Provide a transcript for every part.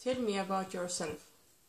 Tell me about yourself.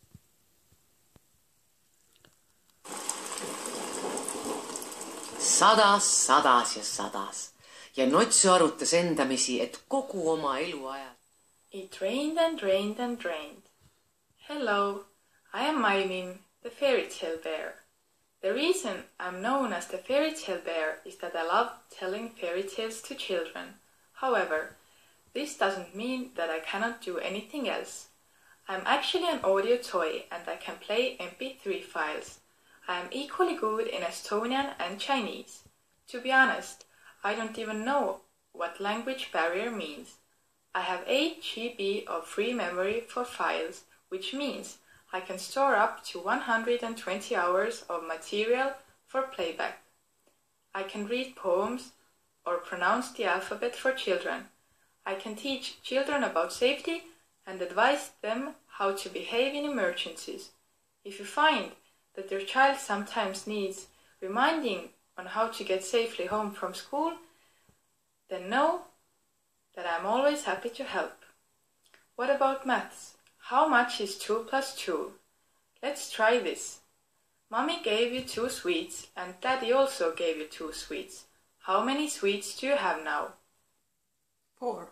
Sadas ja Notsu arutas endamisi, et kogu oma eluajal. It rained and rained and rained. Hello, I am MyMimm, the fairy tale bear. The reason I'm known as the fairy tale bear is that I love telling fairy tales to children. However, this doesn't mean that I cannot do anything else. I'm actually an audio toy and I can play MP3 files. I am equally good in Estonian and Chinese. To be honest, I don't even know what language barrier means. I have 8 GB of free memory for files, which means I can store up to 120 hours of material for playback. I can read poems or pronounce the alphabet for children. I can teach children about safety and advise them how to behave in emergencies. If you find that your child sometimes needs reminding on how to get safely home from school, then know that I'm always happy to help. What about maths? How much is 2 plus 2? Let's try this. Mommy gave you 2 sweets and Daddy also gave you 2 sweets. How many sweets do you have now? 4.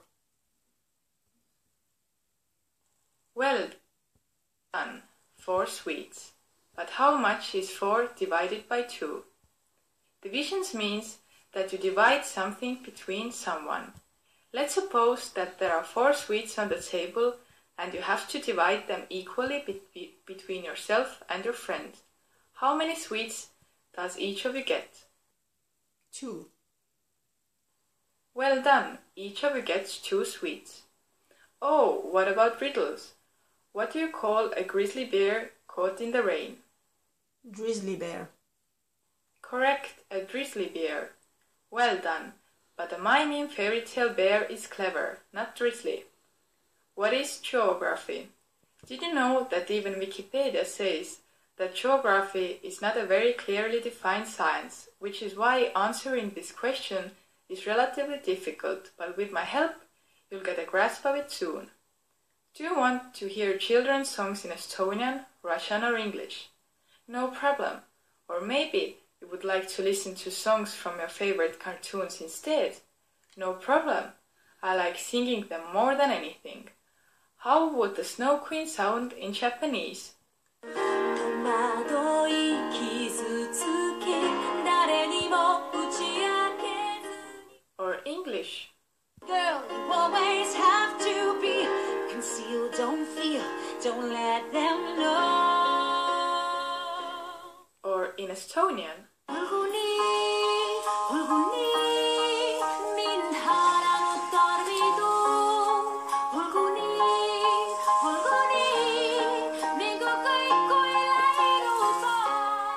Well done, 4 sweets. But how much is 4 divided by 2? Divisions means that you divide something between someone. Let's suppose that there are 4 sweets on the table and you have to divide them equally between yourself and your friend. How many sweets does each of you get? 2. Well done, each of you gets 2 sweets. Oh, what about riddles? What do you call a grizzly bear caught in the rain? Grizzly bear. Correct, a grizzly bear. Well done, but a MyMimm Fairy Tale bear is clever, not grizzly. What is geography? Did you know that even Wikipedia says that geography is not a very clearly defined science, which is why answering this question is relatively difficult, but with my help, you'll get a grasp of it soon. Do you want to hear children's songs in Estonian, Russian or English? No problem. Or maybe you would like to listen to songs from your favorite cartoons instead? No problem. I like singing them more than anything. How would the Snow Queen sound in Japanese? Or English? Girl, you always have to be concealed, don't feel, don't let them know. Or in Estonian?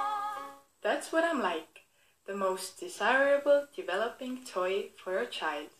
That's what I'm like, the most desirable developing toy for your child.